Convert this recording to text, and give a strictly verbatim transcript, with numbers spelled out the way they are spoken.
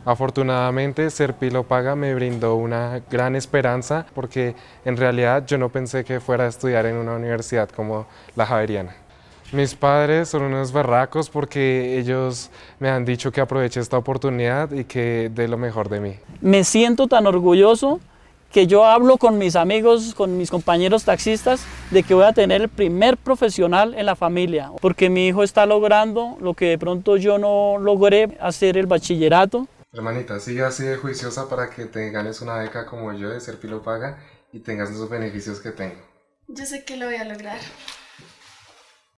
Afortunadamente, Serpilo Paga me brindó una gran esperanza porque en realidad yo no pensé que fuera a estudiar en una universidad como la Javeriana. Mis padres son unos berracos porque ellos me han dicho que aproveche esta oportunidad y que dé lo mejor de mí. Me siento tan orgulloso que yo hablo con mis amigos, con mis compañeros taxistas, de que voy a tener el primer profesional en la familia, porque mi hijo está logrando lo que de pronto yo no logré, hacer el bachillerato. Hermanita, sigue así de juiciosa para que te ganes una beca como yo de Serpilo Paga y tengas los beneficios que tengo. Yo sé que lo voy a lograr.